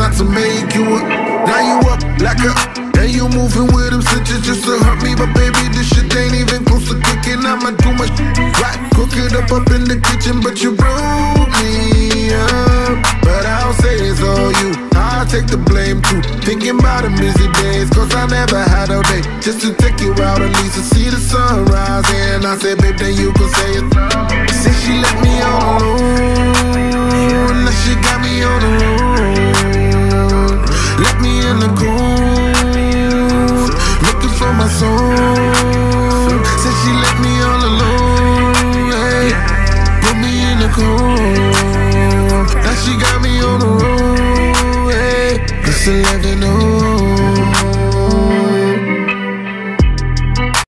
not to make you up. Now you up like a, and you moving with them stitches just to hurt me. But baby, this shit ain't even close to cooking. I'ma do my right, cook it up in the kitchen, but you broke me up. But I'll say it's all you, I'll take the blame too. Thinking about them busy days, cause I never had a day just to take you out at least to see the sunrise. And I said, babe, then you can say it. Say she let me